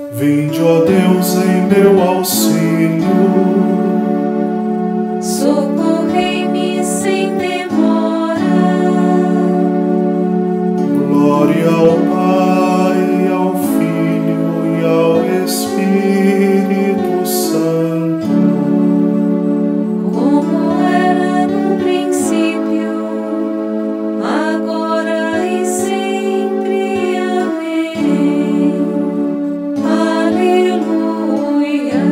Vinde, ó Deus, em meu auxílio. Socorrei-me sem demora. Glória ao Pai, ao Filho e ao Espírito Santo. Como era no princípio, agora e sempre. Amém. Aleluia.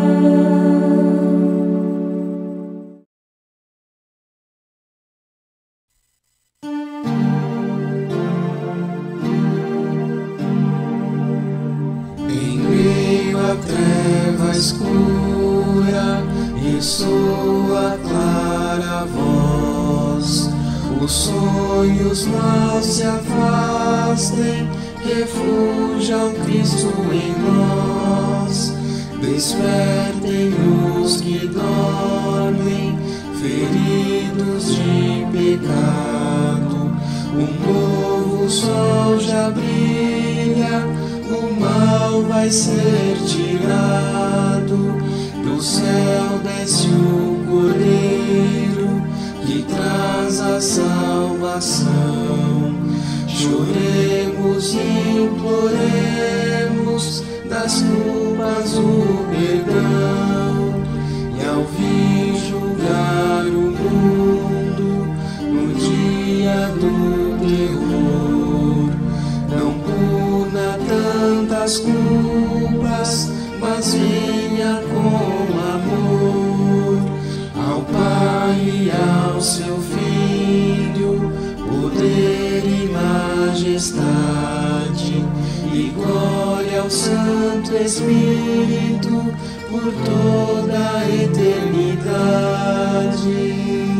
Em meio à treva escura e sua clara voz, os sonhos maus se afastem, refujam Cristo em nós. Despertem os que dormem, feridos de pecado. Um novo sol já brilha, o mal vai ser tirado. Do céu desce o Cordeiro que traz a salvação. Choremos e imploremos das culpas o perdão. E ao vir julgar o mundo no dia do terror, não puna tantas culpas, mas venha com amor ao Pai e ao seu Filho, poder e majestade, e glória ao Santo Espírito por toda a eternidade.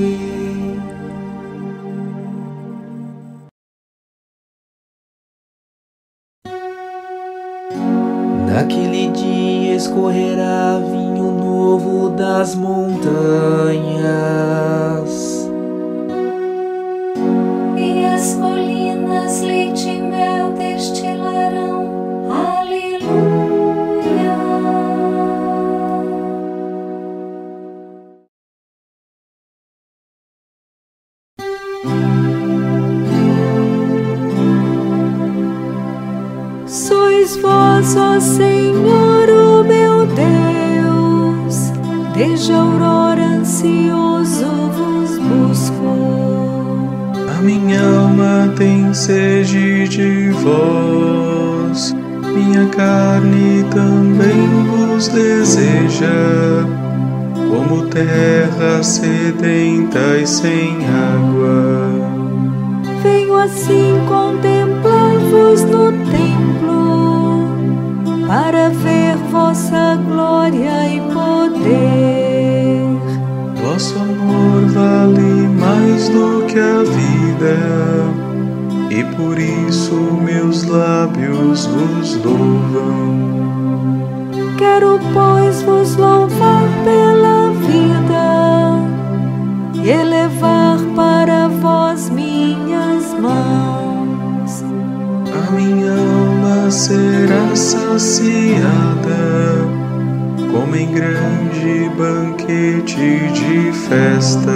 Naquele dia escorrerá vinho novo das montanhas, E as colinas leite e mel destilarão. Aleluia. Sois vós, ó Senhor, o meu Deus, desde a aurora ansioso vos busco. A minha alma tem sede de vós, minha carne também vos deseja, como terra sedenta e sem água. Venho assim contemplar-vos no templo, para ver vossa glória e poder. Vosso amor vale mais do que a vida, e por isso meus lábios vos louvam. Quero, pois, vos louvar pela vida e elevar para vós minhas mãos. A minha alma será saciada, como em grande banquete de festa.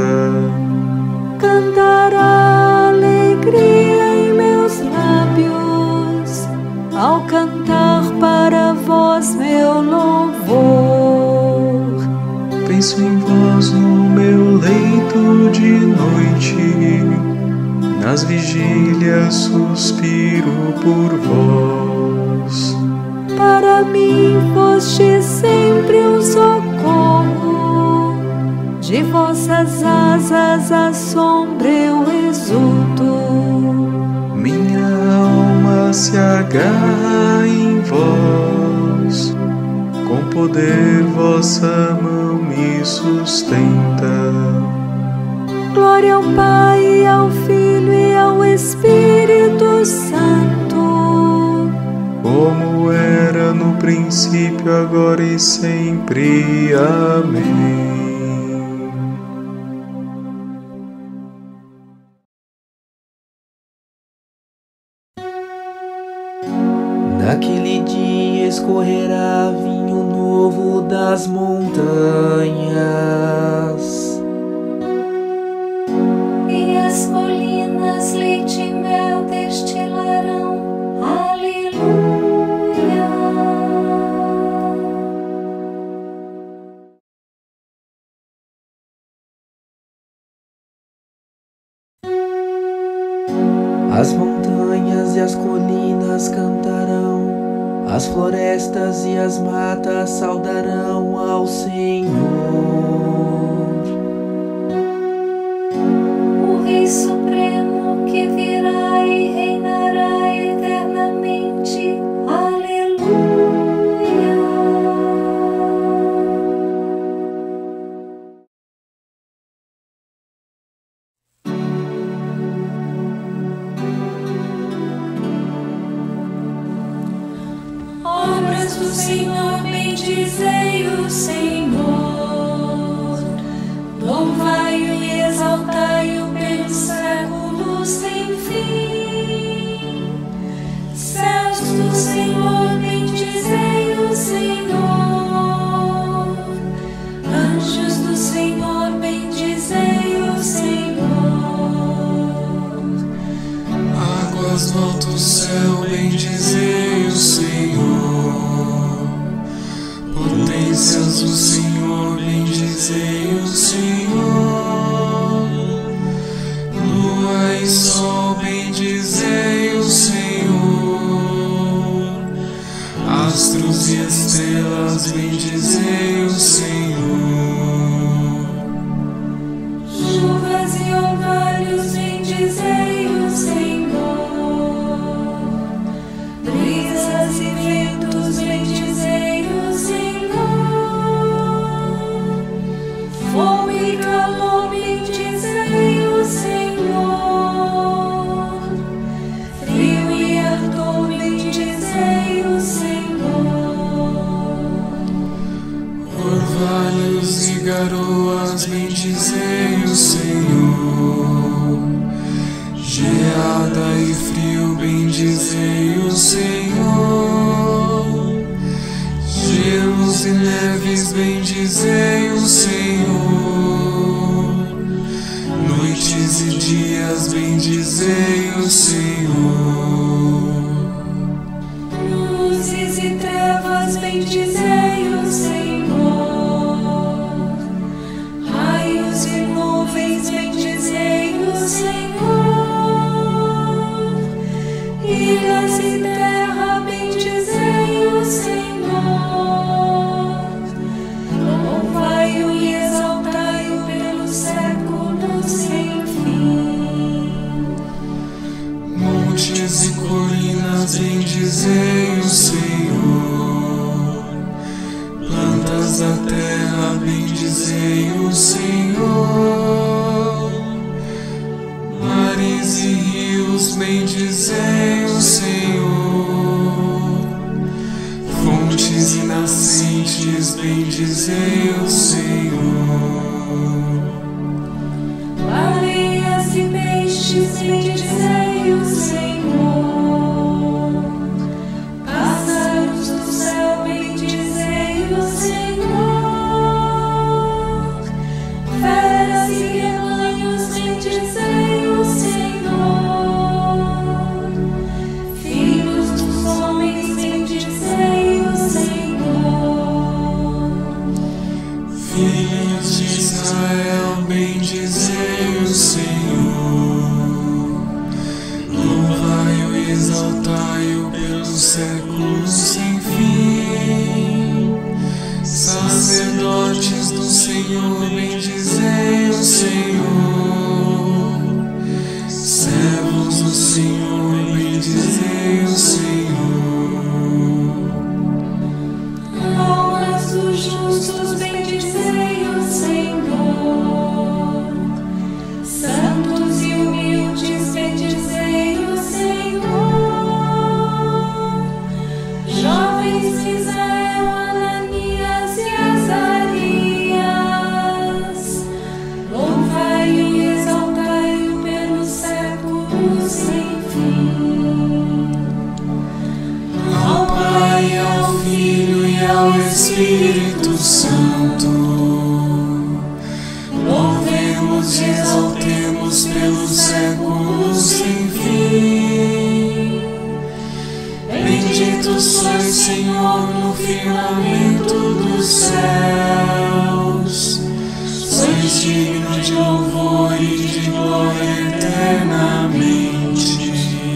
Cantará alegria em meus lábios, ao cantar para vós meu louvor. Penso em vós no meu leito de noite, nas vigílias suspiro por vós. Para mim foste sempre um socorro, de vossas asas à sombra eu exulto. Minha alma se agarra em vós, com poder vossa mão me sustenta. Glória ao Pai, ao Filho e ao Espírito Santo, Como era no princípio, agora e sempre. Amém. naquele dia dia escorrerá vinho novo das montanhas. E as colinas leite e mel destilarão. Aleluia. As montanhas e as colinas cantarão, as florestas e as matas saudarão ao Senhor. O Rei Supremo que virá e reinará eternamente. Aleluia. Obras do Senhor, bendizei o Senhor. Louvai-o e exaltai-o pelos séculos sem fim. Céus do Senhor, bendizei o Senhor. Anjos do Senhor, bendizei o Senhor. Águas do alto céu, bendizei o Senhor. Potências do Senhor, bendizei o Senhor. Lua e sol, bendizei o Senhor. Astros e estrelas, bendizei o Senhor. Chuvas e orvalhos, bendizei o Senhor. Brisas e ventos, bendizei o Senhor. Fogo e calor, bendizei o Senhor. Frio e ardor, bendizei o Senhor. Orvalhos e garoas, bendizei o Senhor. Geada e frio, bendizei o Senhor. Gelos e neves, bendizei o Senhor. Noites e dias, bendizei o Senhor. Luzes e trevas, bendizei o Senhor. Raios e nuvens, bendizei o Senhor. Ilhas e terra, bendizei o Senhor. Louvai-o e exaltai-o pelos séculos sem fim. Montes e colinas, bendizei o Senhor. Plantas da terra, bendizei o Senhor. Mares e rios, bendizei o Senhor. Fontes e nascentes, bendizei o Senhor. Baleias e peixes, bendizei o Senhor. Pássaros do céu, bendizei o Senhor. Feras e rebanhos, bendizei o Senhor. Filhos dos homens, bendizei o Senhor. Filhos de Israel, bendizei o Senhor. Louvai-o e exaltai-o pelos séculos sem fim. Sacerdotes do Senhor, bendizei o Senhor. Servos do Senhor, bendizei o Senhor. Almas dos justos, bendizei o Senhor. Santos e humildes, bendizei o Senhor. ao Espírito Santo. Louvemos e exaltemos pelos séculos sem fim. Bendito sois, Senhor, no firmamento dos céus. Sois digno de louvor e de glória eternamente.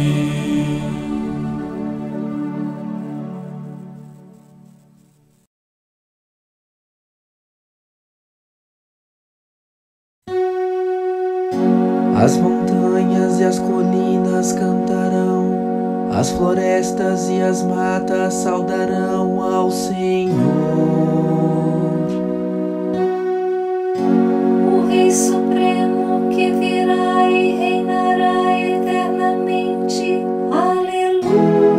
As montanhas e as colinas cantarão, as florestas e as matas saudarão ao Senhor. O Rei Supremo que virá e reinará eternamente. Aleluia.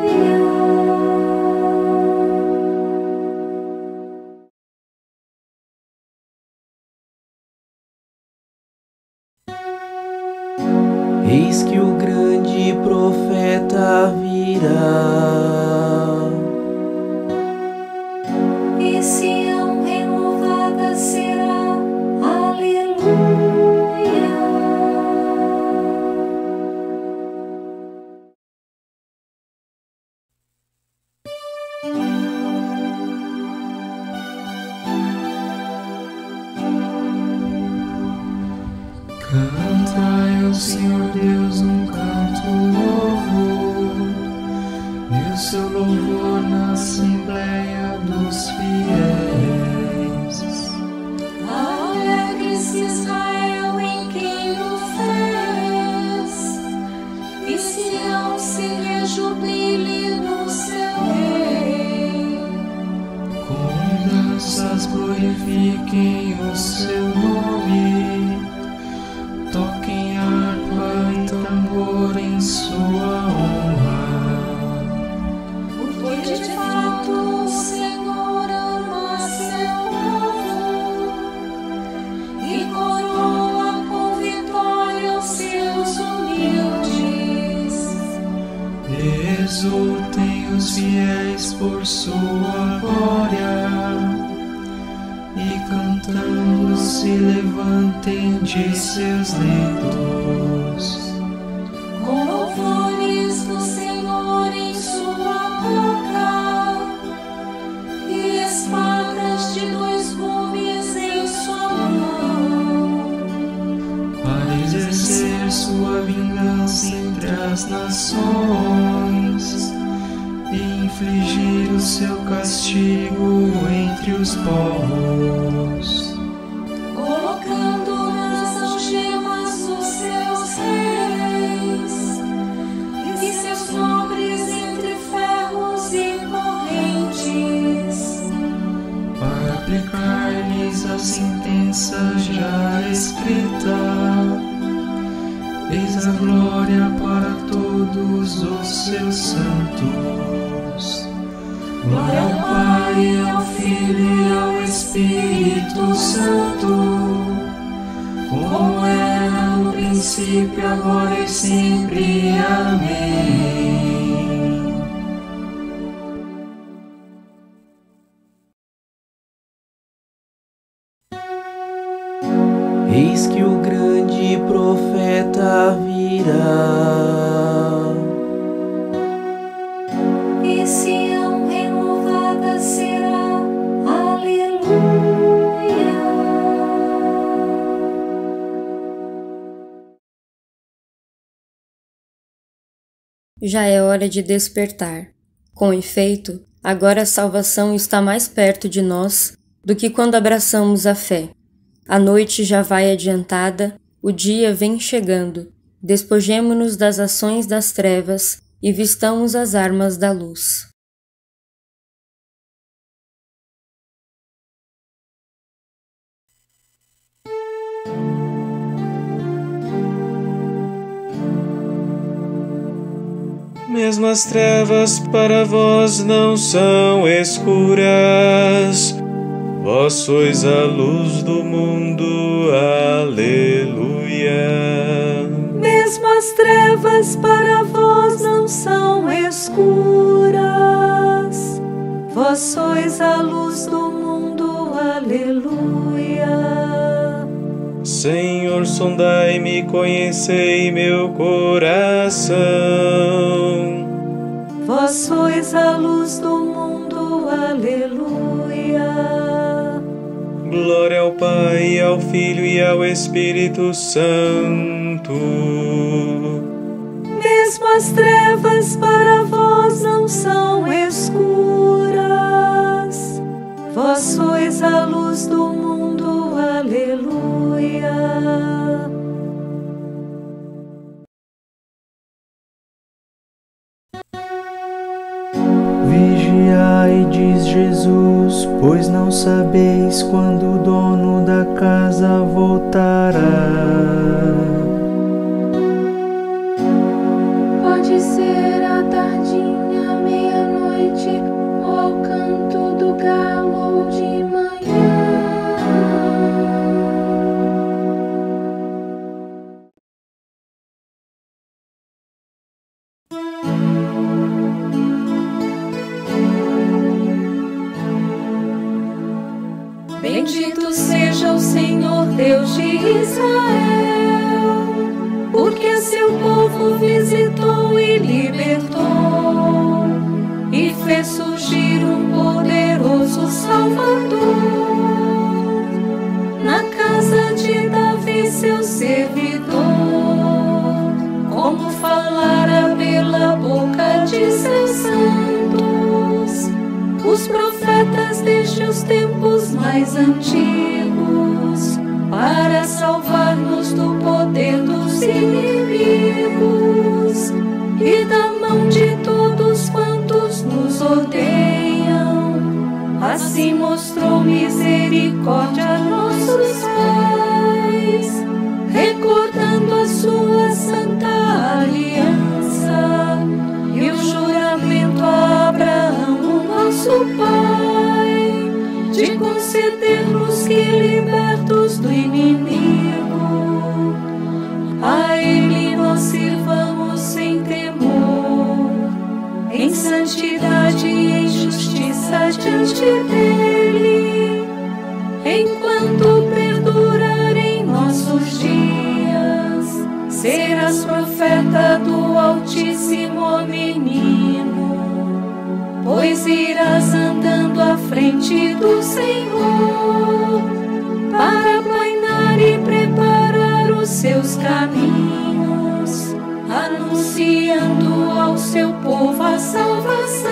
Eis que o grande profeta virá, E Sião renovada será. Aleluia. Cantai ao Senhor Deus um canto novo, e o seu louvor na Assembleia dos Fiéis. Alegre-se Israel em quem o fez, e Sião se rejubile no seu rei. Com danças glorifiquem o seu nome, toquem harpa e tambor em sua honra. Porque de fato o Senhor ama seu povo e coroa com vitória os seus humildes. Exultem os fiéis por sua glória, e cantando se levantem de seus leitos. Com louvores do Senhor em sua boca e espadas de 2 gumes em sua mão. Para exercer sua vingança entre as nações e infligir o seu castigo entre os povos. Colocando nas algemas os seus reis e seus nobres entre ferros e correntes. Para aplicar-lhes a sentença já escrita, eis a glória para todos os seus santos. Glória ao Pai, ao Filho e ao Espírito Santo, como era no princípio, agora e sempre. Amém. eis que o grande profeta virá, E Sião renovada será. Aleluia. Já é hora de despertar. Com efeito, agora a salvação está mais perto de nós do que quando abraçamos a fé. A noite já vai adiantada, o dia vem chegando. Despojemo-nos das ações das trevas e vistamos as armas da luz. Mesmo as trevas para vós não são escuras, vós sois a luz do mundo. Aleluia. Mesmo as trevas para vós não são escuras, Vós sois a luz do mundo, aleluia. Senhor, sondai-me, conhecei meu coração. Vós sois a luz do mundo, aleluia. Glória ao Pai, ao Filho e ao Espírito Santo. Mesmo as trevas para vós não são escuras. Vós sois a luz do mundo, aleluia. Vigiai, diz Jesus, pois não sabeis quando o dono da casa voltará. Pode ser à tardinha, meia-noite, ou ao canto do galo ou de manhã. Bendito seja o Senhor Deus de Israel, porque seu povo visitou e libertou, e fez surgir um poderoso Salvador. Na casa de Davi, seu servidor, como falara pela boca de seus santos, os profetas desde os tempos mais antigos, para salvar-nos do poder dos inimigos e da mão de todos quantos nos odeiam. Assim mostrou misericórdia a nossos pais, recordando a sua santa aliança e o juramento a Abraão, nosso pai, de conceder-nos que, libertos do inimigo, a ele nós sirvamos sem temor, em santidade e em justiça diante dele, enquanto perdurarem nossos dias. Serás profeta do Altíssimo, ó menino, pois irás andando à frente do Senhor, para aplainar e preparar os seus caminhos, anunciando ao seu povo a salvação,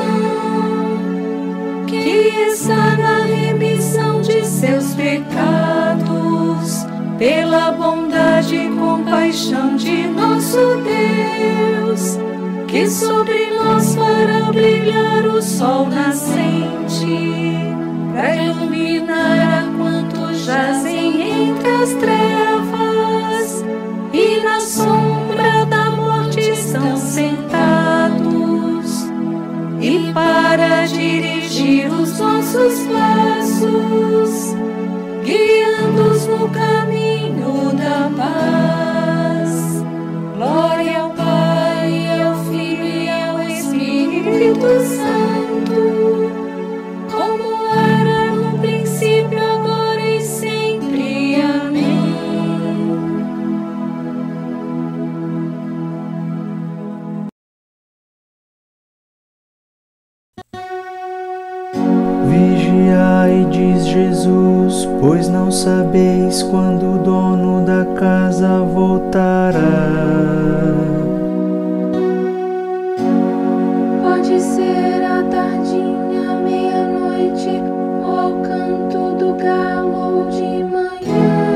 que está na remissão de seus pecados, pela bondade e compaixão de nosso Deus, que sobre nós fará brilhar o sol nascente, para iluminar a quantos jazem entre as trevas e na sombra da morte estão sentados, e para dirigir os nossos passos, guiando-os no caminho da paz. Glória ao Pai, ao Filho e ao Espírito Santo, como era no princípio, agora e sempre. Amém. Vigiai, diz Jesus, pois não sabeis quando o dono da casa voltará. Pode ser à tardinha, meia-noite, ou ao canto do galo ou de manhã.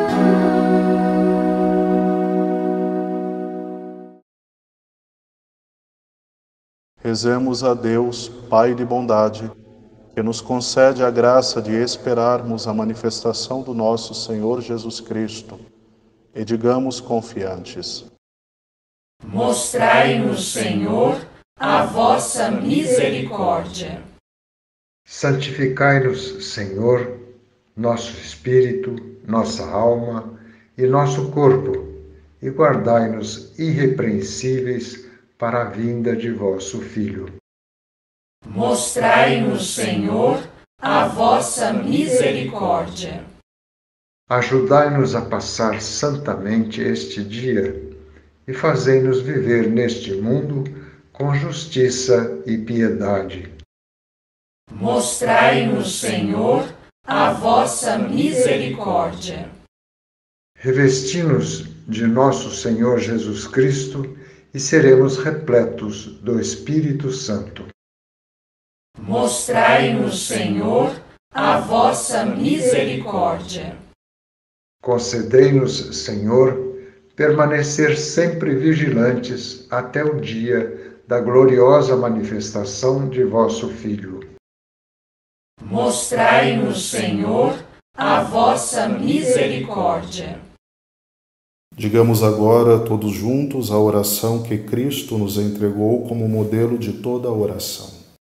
Rezemos a Deus, Pai de bondade, que nos concede a graça de esperarmos a manifestação do nosso Senhor Jesus Cristo, e digamos confiantes: Mostrai-nos, Senhor, a vossa misericórdia. Santificai-nos, Senhor, nosso espírito, nossa alma e nosso corpo, e guardai-nos irrepreensíveis para a vinda de vosso Filho. Mostrai-nos, Senhor, a vossa misericórdia. Ajudai-nos a passar santamente este dia e fazei-nos viver neste mundo com justiça e piedade. Mostrai-nos, Senhor, a vossa misericórdia. Revesti-nos de nosso Senhor Jesus Cristo e seremos repletos do Espírito Santo. Mostrai-nos, Senhor, a vossa misericórdia. Concedei-nos, Senhor, permanecer sempre vigilantes até o dia da gloriosa manifestação de vosso Filho. Mostrai-nos, Senhor, a vossa misericórdia. Digamos agora, todos juntos, a oração que Cristo nos entregou como modelo de toda a oração.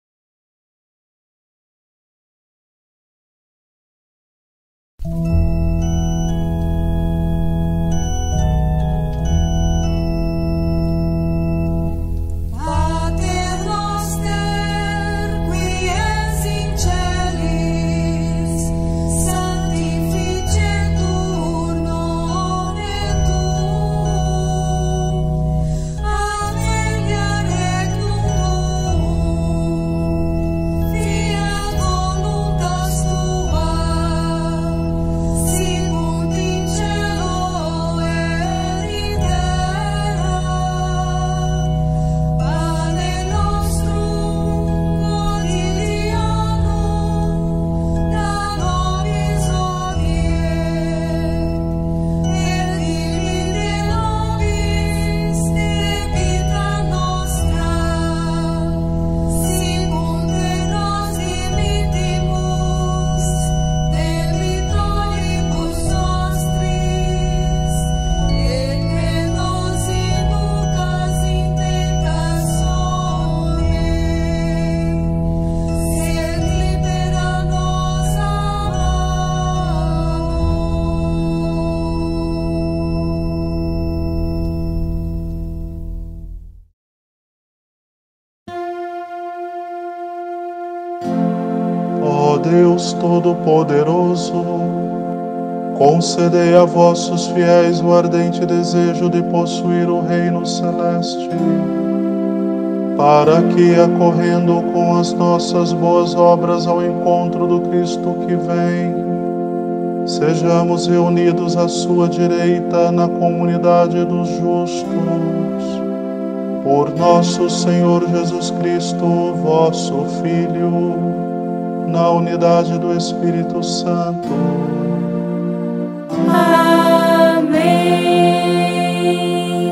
Ó Deus Todo-Poderoso, concedei a vossos fiéis o ardente desejo de possuir o reino celeste, para que, acorrendo com as nossas boas obras ao encontro do Cristo que vem, sejamos reunidos à sua direita na comunidade dos justos. Por nosso Senhor Jesus Cristo, vosso Filho, na unidade do Espírito Santo. Amém.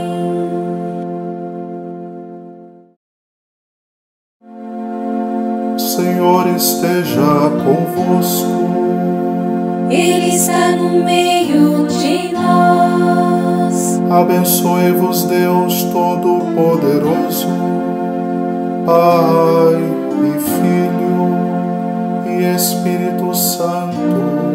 Senhor esteja convosco. Ele está no meio de nós. Abençoe-vos Deus Todo-Poderoso, Pai e Filho e Espírito Santo.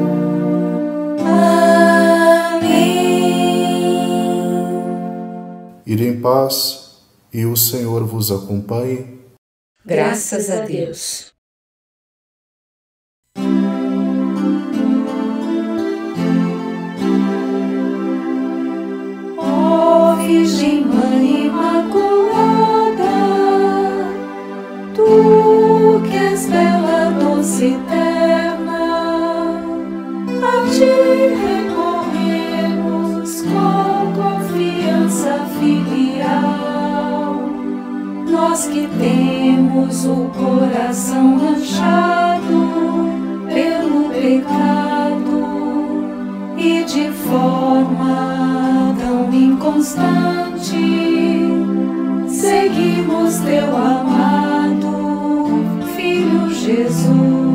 Amém. Ide em paz e o Senhor vos acompanhe. Graças a Deus. Ó Virgem Mãe Imaculada, tu que és bela, doce e eterna, a ti recorremos com confiança filial. Nós que temos o coração manchado pelo pecado e de forma tão inconstante seguimos teu amado Filho Jesus.